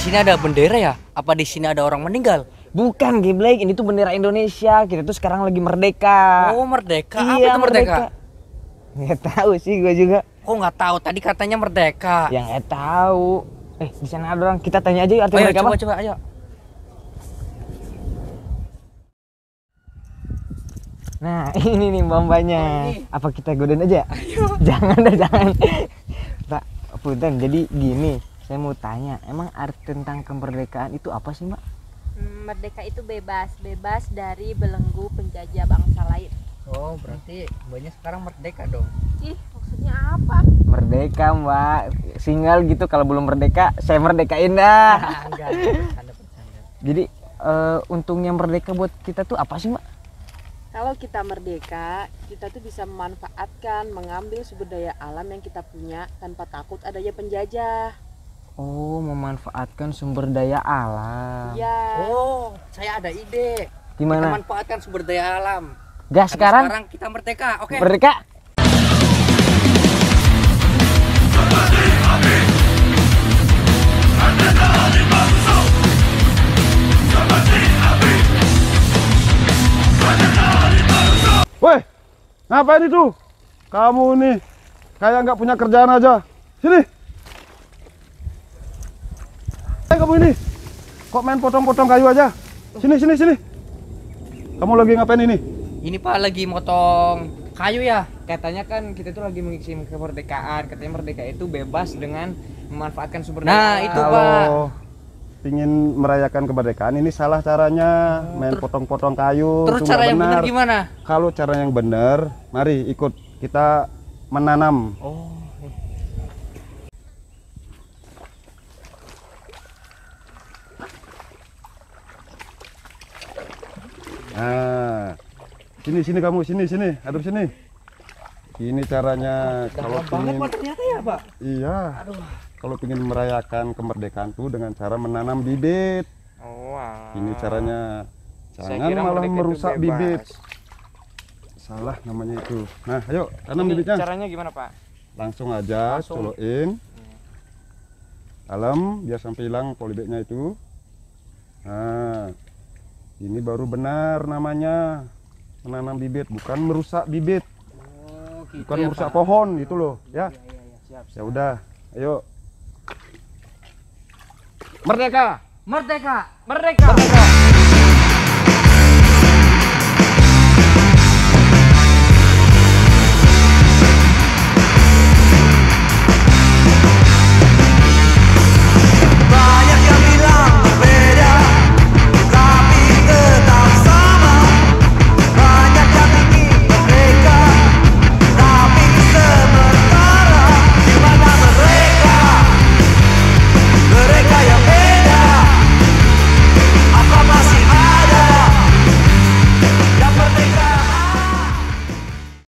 sini ada bendera ya? Apa di sini ada orang meninggal? Bukan, Geblek, ini tuh bendera Indonesia. Kita tuh sekarang lagi merdeka. Oh, merdeka. Iya, Apa itu merdeka? Nggak tahu sih gue juga. Kok nggak tahu? Tadi katanya merdeka. Yang nggak tahu. Di sana ada orang. Kita tanya aja yuk arti Ayo, merdeka apa? coba, ayo. Nah, ini nih mbak-mbaknya. Apa kita godain aja? Ayo. Jangan dah, jangan. Pak, punten, jadi gini. Saya mau tanya, emang arti tentang kemerdekaan itu apa sih, Mbak? Merdeka itu bebas dari belenggu penjajah bangsa lain. Oh, berarti mbaknya sekarang merdeka dong. Ih, maksudnya apa? Merdeka, Mbak. Single gitu, kalau belum merdeka, saya merdekain dah. Enggak, bercanda. Jadi, untungnya merdeka buat kita tuh apa sih, Mbak? Kalau kita merdeka, kita tuh bisa memanfaatkan, mengambil sumber daya alam yang kita punya tanpa takut adanya penjajah. Oh, memanfaatkan sumber daya alam. Ya. Oh, saya ada ide. Gimana? Kita manfaatkan sumber daya alam. Gas Karena sekarang? sekarang kita merdeka, oke? Merdeka? Woi, ngapain itu? Kamu nih kayak nggak punya kerjaan aja. Sini. Kamu ini kok main potong-potong kayu aja? Sini. Kamu lagi ngapain ini? Ini Pak lagi motong kayu ya? Katanya kan kita tuh lagi mengisi kemerdekaan. Katanya merdeka itu bebas dengan memanfaatkan sumber daya Nah, alam. itu, Pak. Kalau ingin merayakan kemerdekaan ini salah caranya, main potong-potong kayu. Terus itu cara nggak yang benar benar. gimana? Kalau cara yang benar, mari ikut kita menanam. Oh. Nah, sini kamu, sini, hadap sini. Ini caranya kalau Banget ingin, Pak ternyata ya, Pak. iya, kalau ingin merayakan kemerdekaan tuh dengan cara menanam bibit. Oh, alah. Ini caranya, Saya jangan kira malah merdeka itu merusak bebas. bibit. Salah namanya itu. Nah, ayo tanam Ini bibitnya. caranya gimana, Pak? Langsung aja, Langsung. colokin dalam biar sampai hilang polybagnya itu. Nah, ini baru benar namanya menanam bibit, bukan merusak bibit, Oh, gitu bukan ya, merusak Pak. pohon itu loh, ya. Siap. Ya udah, ayo. Merdeka. Merdeka. Merdeka!